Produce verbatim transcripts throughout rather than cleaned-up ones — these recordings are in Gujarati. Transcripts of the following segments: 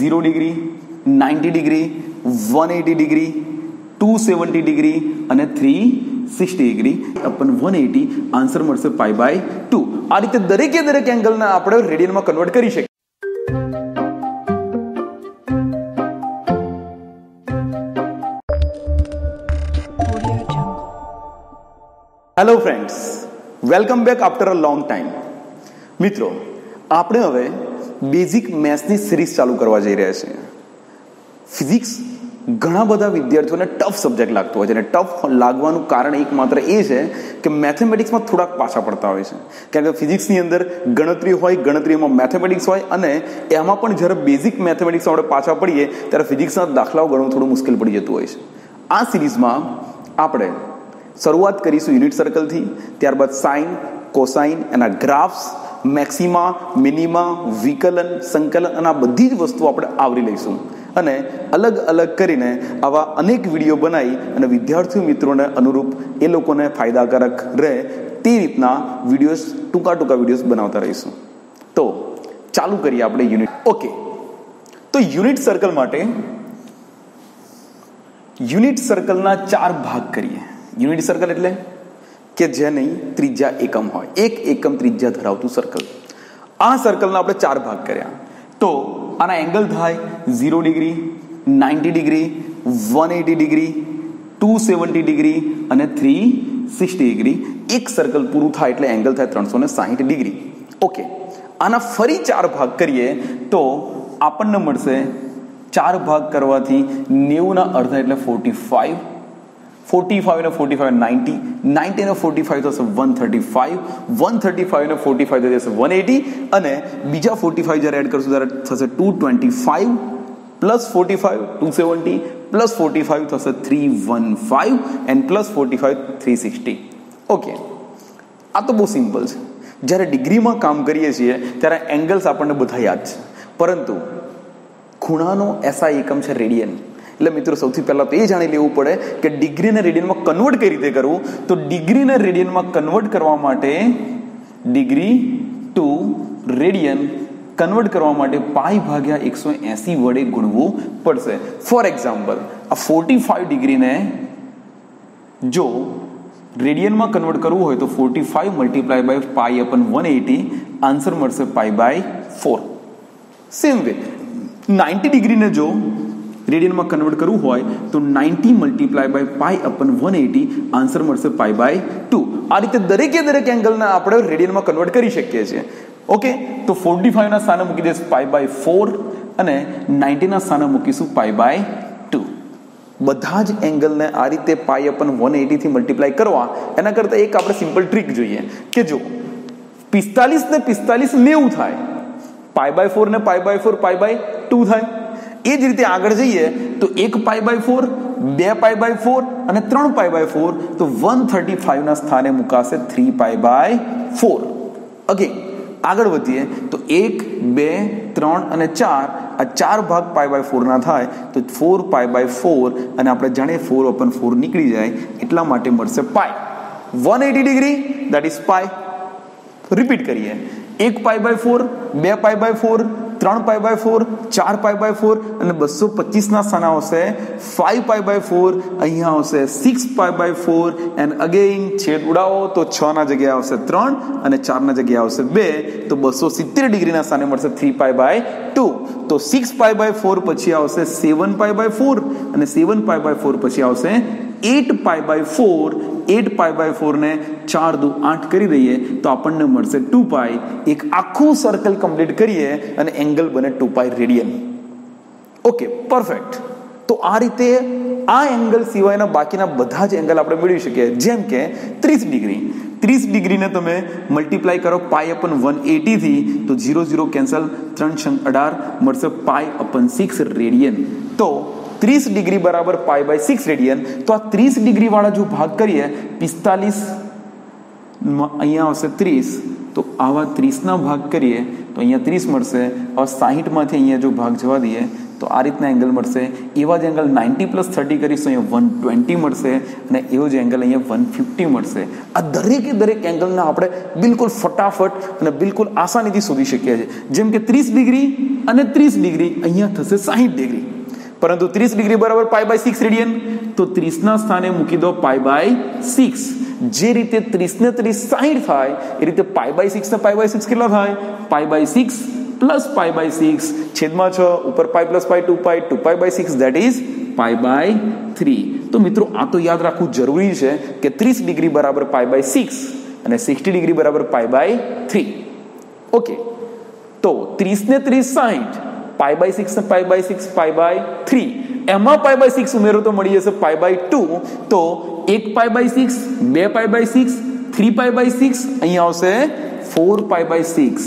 Zero degree, ninety degree, one eighty degree, two seventy degree અને three sixty degree upon one eighty. Answer મળશે પાઈ બાય ટુ. આ રીતે દરેકે દરેક એંગલને આપણે રેડિયનમાં કન્વર્ટ કરી શકીએ. Hello friends, welcome back after a long time. મિત્રો, આપણે હવે બેઝિક મેથ્સની સિરીઝ ચાલુ કરવા જઈ રહ્યા છીએ. ફિઝિક્સ ઘણા બધા વિદ્યાર્થીઓને ટફ સબ્જેક્ટ લાગતો હોય છે, અને ટફ લાગવાનું કારણ એક માત્ર એ છે કે મેથેમેટિક્સમાં થોડાક પાછા પડતા હોય છે. કારણ કે ફિઝિક્સની અંદર ગણતરી હોય, ગણતરીમાં મેથેમેટિક્સ હોય, અને એમાં પણ જ્યારે બેઝિક મેથેમેટિક્સમાં આપણે પાછા પડીએ ત્યારે ફિઝિક્સના દાખલાઓ ગણવું થોડું મુશ્કેલ પડી જતું હોય છે. આ સિરીઝમાં આપણે શરૂઆત કરીશું યુનિટ સર્કલથી, ત્યારબાદ સાઇન, કોસાઇન, એના ગ્રાફ્સ, મેક્સિમા, મિનિમા, વિકલન, સંકલન અને આ બધી જ વસ્તુઓ આપણે આવરી લઈશું. અને અલગ અલગ કરીને આવા અનેક વિડીયો બનાવી અને વિદ્યાર્થી મિત્રોને અનુરૂપ એ લોકોને ફાયદાકારક રહે તે રીતના વિડીયોઝ, ટૂંકા ટૂંકા વિડીયોઝ બનાવતા રહીશું. તો ચાલુ કરીએ આપણે યુનિટ. ઓકે, તો યુનિટ સર્કલ માટે યુનિટ સર્કલના ચાર ભાગ કરીએ. યુનિટ સર્કલ એટલે કે જેની ત્રિજ્યા એકમ હોય, એક એકમ ત્રિજ્યા ધરાવતું સર્કલ. આ સર્કલના આપણે ચાર ભાગ કર્યા. તો આના એંગલ થાય zero degree, ninety degree, one eighty degree, two seventy degree અને થ્રી સિક્સટી ડિગ્રી. એક સર્કલ પૂરું થાય એટલે એંગલ થાય ત્રણસો ને સાહીઠ ડિગ્રી. ઓકે, આના ફરી ચાર ભાગ કરીએ તો આપણને મળશે, ચાર ભાગ કરવાથી નેવુંના અડધા એટલે ફોર્ટી ફાઈવ, ફોર્ટી ફાઈવ ને ફોર્ટી ફાઈવ નાઇન્ટી, નાઇન્ટી ને ફોર્ટી ફાઈવ થશે one thirty five, one thirty five ને ફોર્ટી ફાઈવ થશે વન એટી, અને બીજા ફોર્ટી ફાઈવ જ્યારે એડ કરશું ત્યારે થશે two twenty five, plus forty five two seventy, plus forty five થશે three one five, and plus forty five three sixty. Okay, આ તો બહુ સિમ્પલ છે. જ્યારે ડિગ્રીમાં કામ કરીએ છીએ ત્યારે એંગલ્સ આપણને બધા યાદ છે, પરંતુ ખૂણાનો એસઆઈ એકમ છે રેડિયન. એટલે મિત્રો સૌથી પહેલાં તો એ જાણી લેવું પડે કે ડિગ્રીને રેડિયનમાં કન્વર્ટ કઈ રીતે કરવું. તો ડિગ્રીને રેડિયનમાં કન્વર્ટ કરવા માટે, ડિગ્રી ટુ રેડિયન કન્વર્ટ કરવા માટે પાઈ ભાગ્યા એકસો એસી વડે ગુણવું પડશે. ફોર એક્ઝામ્પલ, આ ફોર્ટી ફાઈવ ડિગ્રીને જો રેડિયનમાં કન્વર્ટ કરવું હોય તો forty five multiply by pi upon one eighty, answer મળશે pi by four. Same way ninety ડિગ્રીને જો રેડિયનમાં કન્વર્ટ કરવું હોય તો ninety multiply by pi upon one eighty, answer મળશે પાઈ બાય ટુ. આ રીતે દરેકે દરેક એંગલને આપણે રેડિયનમાં કન્વર્ટ કરી શકીએ છીએ. ઓકે, તો ફોર્ટી ફાઈવના સ્થાને મૂકી દઈશું પાઈ બાય ફોર અને નાઇન્ટીના સ્થાને મૂકીશું પાઈ બાય ટુ. બધા જ એંગલને આ રીતે પાઈ અપન વન એટીથી મલ્ટીપ્લાય કરવા, એના કરતાં એક આપણે સિમ્પલ ટ્રીક જોઈએ કે જો પિસ્તાલીસ ને પિસ્તાલીસ નેવું થાય, પાઈ બાય ફોર ને pi by four pi by two થાય. એ જ રીતે આગળ જઈએ તો એક પાઈ બાય ફોર, બે પાઈ બાય ફોર અને ત્રણ પાઈ બાય ફોર, તો વન થર્ટી ફાઈવના સ્થાને મુકાશે three pi by four. Okay, આગળ વધીએ તો એક, બે, ત્રણ અને ચાર, આ ચાર ભાગ પાઈ બાય ફોરના થાય તો ફોર પાઈ બાય ફોર, અને આપણે જાણીએ ફોર અપન ફોર નીકળી જાય એટલા માટે મળશે pi. One eighty degree that is pi. Repeat કરીએ, એક પાઈ બાય ફોર, બે પાઈ બાય ફોર, ત્રણ પાઈ બાય ફોર, ચાર પાઈ બાય ફોર અને બસો પચીસના સ્થાને આવશે ફાઈવ પાઈ બાય ફોર, અહીંયા આવશે six pi by four, and again છેદ ઉડાવો તો છ ના જગ્યાએ આવશે ત્રણ અને ચાર ના જગ્યાએ આવશે બે, તો બસો સિત્તેર ડિગ્રીના સ્થાને મળશે થ્રી પાઈ બાય ટુ. તો સિક્સ પાઈ બાય ફોર પછી આવશે સેવન પાઈ બાય ફોર, અને સેવન પાઈ બાય ફોર પછી આવશે eight pi by four. Eight pi by four ને ચાર દુ આઠ કરી દઈએ તો આપણને મળશે ટુ પાઈ. એક આખું સર્કલ કમ્પ્લીટ કરીએ અને એંગલ બને two pi radian. Okay, perfect. તો આ રીતે આ એંગલ સિવાયના બાકીના બધા જ એંગલ આપણે મેળવી શકીએ. જેમ કે ત્રીસ ડિગ્રી, ત્રીસ ડિગ્રીને તમે મલ્ટીપ્લાય કરો પાઈ અપન વન એટીથી તો ઝીરો ઝીરો કેન્સલ, ત્રણ છંગ અઢાર, મળશે પાઈ અપન સિક્સ રેડિયન. તો ત્રીસ ડિગ્રી બરાબર પાઈ બાય સિક્સ રેડિયન. તો આ ત્રીસ ડિગ્રી વાળા જો ભાગ કરીએ, પિસ્તાલીસ અહીંયા આવશે ત્રીસ, તો આવા ત્રીસના ભાગ કરીએ તો અહીંયા ત્રીસ મળશે. હવે સાહીઠ માંથી અહીંયા જો ભાગ જવા દઈએ તો આ રીતના એંગલ મળશે. એવા જ એંગલ નાઇન્ટી પ્લસ થર્ટી કરીશું અહીંયા વન ટ્વેન્ટી મળશે અને એવો જ એંગલ અહીંયા વન ફિફ્ટી મળશે. આ દરેકે દરેક એંગલના આપણે બિલકુલ ફટાફટ અને બિલકુલ આસાનીથી શોધી શકીએ છીએ. જેમ કે ત્રીસ ડિગ્રી અને ત્રીસ ડિગ્રી અહીંયા થશે સાહીઠ ડિગ્રી, પરંતુ ત્રીસ ડિગ્રી બરાબર પાઈ બાય સિક્સ રેડિયન, તો ત્રીસના સ્થાને મૂકી દો પાઈ બાય સિક્સ. જે રીતે ત્રીસ ને ત્રીસ સાહીઠ થાય એ રીતે પાઈ બાય સિક્સ ને પાઈ બાય સિક્સ કેટલા થાય? Pi by six plus pi by six છેદમાં છ ઉપર pi plus pi two pi two pi by six that is pi by three. તો મિત્રો આ તો યાદ રાખવું જરૂરી છે કે ત્રીસ ડિગ્રી બરાબર પાઈ બાય સિક્સ અને સિક્સટી ડિગ્રી બરાબર પાઈ બાય થ્રી. ઓકે, તો ત્રીસ ને ત્રીસ સાહીઠ, પાઈ બાય સિક્સ ને pi by six pi by three, એમાં પાઈ બાય સિક્સ ઉમેરો તો મળી જશે પાઈ બાય ટુ. તો એક પાઈ બાય સિક્સ, બે pi by six, three pi by six, અહીંયા આવશે four pi by six.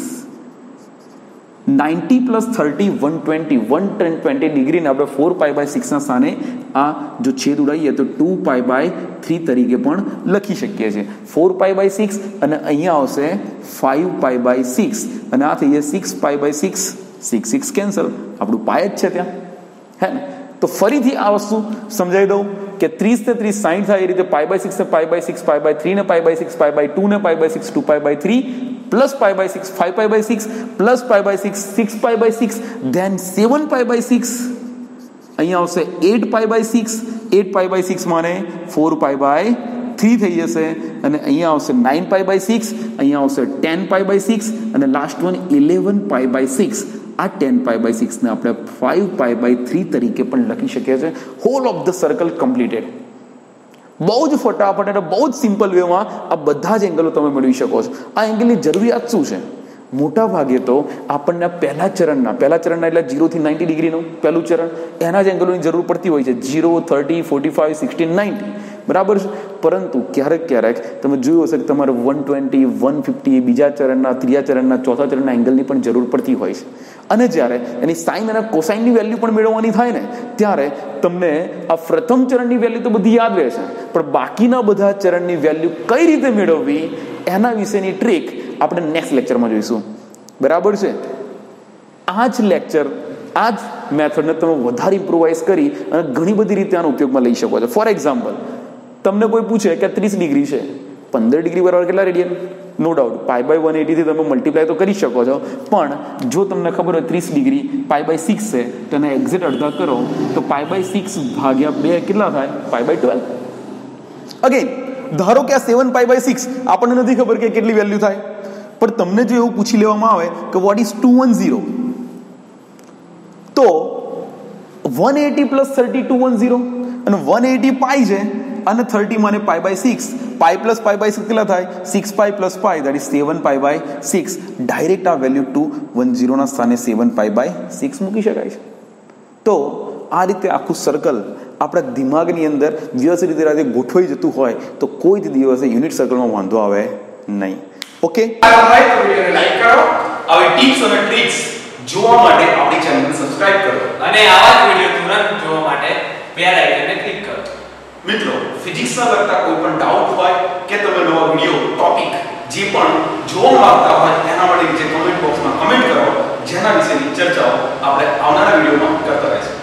Ninety plus thirty one twenty one twenty ડિગ્રીને આપણે ફોર પાઈ બાય સિક્સના સ્થાને આ જો છેદ ઉડાવીએ તો ટુ પાઈ બાય થ્રી તરીકે પણ લખી શકીએ છીએ. ફોર પાઈ બાય સિક્સ અને અહીંયા આવશે ફાઈવ પાઈ બાય સિક્સ અને આ થઈ જાય six pi by six. Six six cancel, આપણું પાય જ છે ત્યાં, હે ને? તો ફરીથી આ વસ્તુ સમજાવી દઉં કે ત્રીસ ને ત્રીસ સાઈઠ થાય એ રીતે પાઈ બાય સિક્સ ને pi by six, pi by three ને pi by six, pi by two ને pi by six, two pi by three plus pi by six, five pi by six plus pi by six, six pi by six, then seven pi by six, અહીંયા આવશે eight pi by six, eight pi by six માને ફોર પાઈ બાય થ્રી થઈ જશે અને અહીંયા આવશે નાઇન પાઈ બાય સિક્સ, અહીંયા આવશે ટેન પાઈ બાય સિક્સ અને last one eleven pi by six. આ ટેન પાઈ બાય સિક્સને આપણે ફાઈવ પાઈ બાય થ્રી તરીકે પણ લખી શકીએ છીએ. Whole of the circle completed. બહુ જ ફટાફટ અને બહુ જ સિમ્પલ વેમાં આ બધા જ એંગલો તમે મેળવી શકો છો. આ એંગલની જરૂરિયાત શું છે? મોટા ભાગે તો આપણને પહેલા ચરણના પહેલા ચરણના એટલે જીરોથી નાઇન્ટી ડિગ્રીનું પહેલું ચરણ, એના જ એંગલોની જરૂર પડતી હોય છે. Zero, thirty, forty five, sixty, ninety, બરાબર છે. પરંતુ ક્યારેક ક્યારેક તમે જોયું હશે કે તમારે વન ટ્વેન્ટી, વન ફિફ્ટી બીજા ચરણના, ત્રીજા ચરણના, ચોથા ચરણના એંગલની પણ જરૂર પડતી હોય છે. અને જ્યારે એની સાઇન અને કોસાઇનની વેલ્યુ પણ મેળવવાની થાય ને, ત્યારે તમને આ પ્રથમ ચરણની વેલ્યુ તો બધી યાદ રહેશે, પણ બાકીના બધા ચરણની વેલ્યુ કઈ રીતે મેળવવી એના વિશેની ટ્રીક આપણે નેક્સ્ટ લેક્ચરમાં જોઈશું, બરાબર છે. આ જ લેક્ચર, આ જ મેથડને તમે વધારે ઇમ્પ્રોવાઇઝ કરી અને ઘણી બધી રીતે આનો ઉપયોગમાં લઈ શકો છો. ફોર એક્ઝામ્પલ, તમને કોઈ પૂછે કે ત્રીસ ડિગ્રી છે, પંદર ડિગ્રી બરાબર કેટલા radian? No doubt pi by one એટીથી તમે મલ્ટીપ્લાય તો કરી શકો છો, પણ જો તમને ખબર હોય ત્રીસ ડિગ્રી પાઈ બાય સિક્સ છે તો એને એક્ઝેક્ટ અડધા કરો તો પાઈ બાય સિક્સ ભાગ્યા બે કેટલા થાય? Pi by twelve. અગેન ધારો કે આ સેવન પાઈ બાય સિક્સ આપણને નથી ખબર કે કેટલી વેલ્યુ થાય, પણ તમને જો એવું પૂછી લેવામાં આવે કે what is two one zero, તો one eighty plus thirty two one zero અને વન એટી પાઈ છે અને થર્ટી મને pi by six, pi plus pi by six કેટલા થાય? Six pi plus pi that is seven pi by six. Direct આ વેલ્યુ ટુ વન ઝીરોના સ્થાને સેવન પાઈ બાય સિક્સ મૂકી શકાય છે. તો આ રીતે આખું સર્કલ આપણા દિમાગની અંદર વ્યવસ્થિત રીતે ગોઠવાઈ જતું હોય તો કોઈ જ દિવસે યુનિટ સર્કલમાં વાંધો આવે નહીં. ઓકે, લાઈક કરો, આવી ટિપ્સ અને ટ્રિક્સ જોવા માટે આપણી ચેનલને સબસ્ક્રાઇબ કરો અને આવા જ વિડિયો તુરંત જોવા માટે બેલ આઇકનને ક્લિક કરો. મિત્રો, ફિઝિક્સના લગતા કોઈ પણ ડાઉટ હોય કે તમે નવા વિડિયો ટોપિક જે પણ જોવા માંગતા હોય એના માટે નીચે કમેન્ટ બોક્સમાં કમેન્ટ કરો, જેના વિશેની ચર્ચાઓ આપણે આવનારા વિડિયોમાં કરતા રહીશું.